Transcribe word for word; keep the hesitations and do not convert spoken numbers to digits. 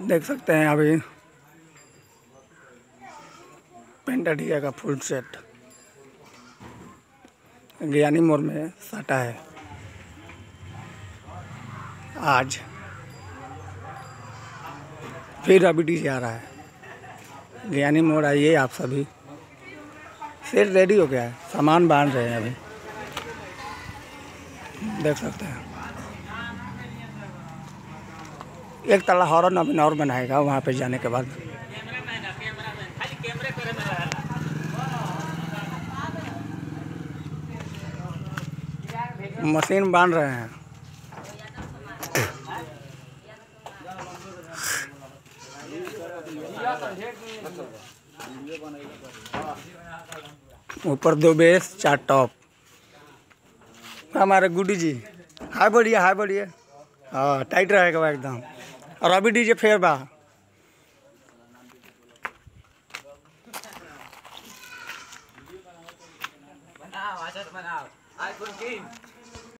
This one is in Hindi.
देख सकते हैं अभी पेंटाडिया का फुल सेट ज्ञानी मोड़ में सटा है। आज फिर अभी डीजे आ रहा है। ज्ञानी मोड़ आइए आप सभी। सेट रेडी हो गया है, सामान बांध रहे हैं अभी, देख सकते हैं। एक तला हॉर्न अभी और बनाएगा वहाँ पे जाने के बाद। मशीन बांध रहे हैं। ऊपर दो बेस चार टॉप। हमारे गुडी जी हाई बोलिए, हाई बोलिए। हाँ टाइट रहेगा एकदम। और अभी डीजे फेर बा। बनाओ, बनाओ।